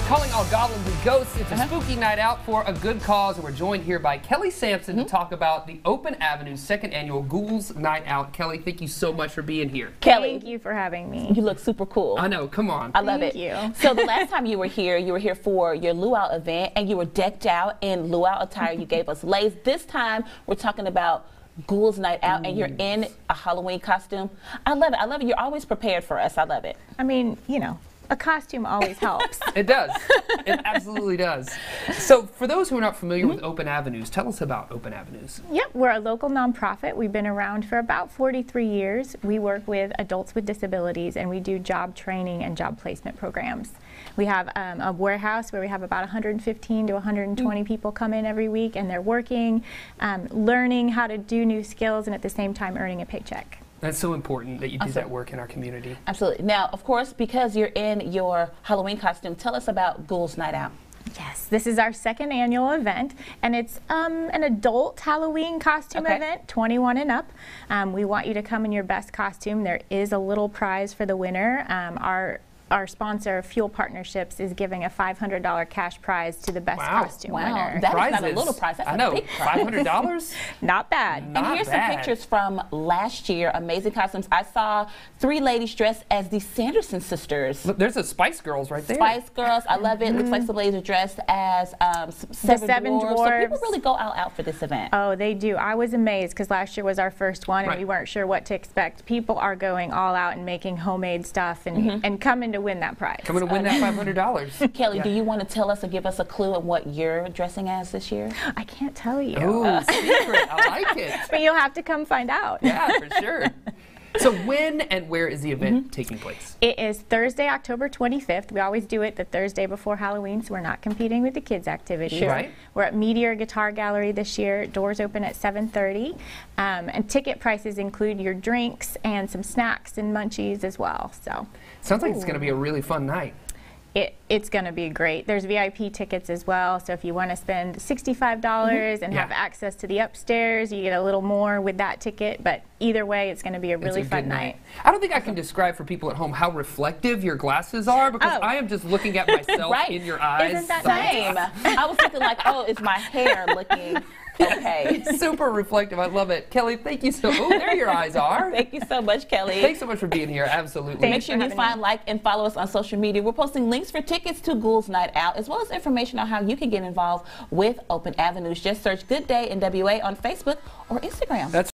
Calling all goblins and ghosts. It's a spooky night out for a good cause, and we're joined here by Kelly Sampson to talk about the Open Avenue's second annual Ghouls Night Out. Kelly, thank you so much for being here. Kelly, thank you for having me. you look super cool. I know, come on. I love it. Thank you. So the last time you were here for your luau event, and you were decked out in luau attire. You gave us lace. This time, we're talking about Ghouls Night Out, and you're in a Halloween costume. I love it. I love it. You're always prepared for us. I love it. I mean, you know, a costume always helps. It does. It absolutely does. So for those who are not familiar with Open Avenues, tell us about Open Avenues. Yep, we're a local nonprofit. We've been around for about 43 years. We work with adults with disabilities, and we do job training and job placement programs. We have a warehouse where we have about 115 to 120 people come in every week, and they're working, learning how to do new skills, and at the same time earning a paycheck. That's so important that you do that work in our community. Absolutely. Now, of course, because you're in your Halloween costume, tell us about Ghouls Night Out. Yes, this is our second annual event, and it's an adult Halloween costume event, 21 and up. We want you to come in your best costume. There is a little prize for the winner. Our sponsor, Fuel Partnerships, is giving a $500 cash prize to the best costume winner. That is not a little prize. That's a big prize. $500? Not bad. And here's some pictures from last year. Amazing costumes. I saw 3 ladies dressed as the Sanderson sisters. Look, there's a Spice Girls right there. Spice Girls. I love it. Looks like some ladies are dressed as seven dwarves. So people really go all out for this event. Oh, they do. I was amazed because last year was our first one, and we weren't sure what to expect. People are going all out and making homemade stuff and coming to win that prize. Coming to win that $500. Kelly, do you want to tell us or give us a clue of what you're dressing as this year? I can't tell you. Ooh, secret. I like it. But you'll have to come find out. Yeah, for sure. So when and where is the event taking place? It is Thursday, October 25th. We always do it the Thursday before Halloween, so we're not competing with the kids' activities. Right. We're at Meteor Guitar Gallery this year. Doors open at 7:30. And ticket prices include your drinks and some snacks and munchies as well. So sounds like it's going to be a really fun night. It's going to be great. There's VIP tickets as well, so if you want to spend $65 and have access to the upstairs, you get a little more with that ticket, but either way, it's going to be a really fun night. I don't think I can describe for people at home how reflective your glasses are, because I am just looking at myself in your eyes. Isn't that Same. I was thinking like, oh, is my hair looking okay? Super reflective. I love it. Kelly, thank you so much. Oh, there your eyes are. Thank you so much, Kelly. Thanks so much for being here. Absolutely. Make sure you find, like, and follow us on social media. We're posting links for tickets to Ghouls Night Out, as well as information on how you can get involved with Open Avenues. Just search Good Day NWA on Facebook or Instagram.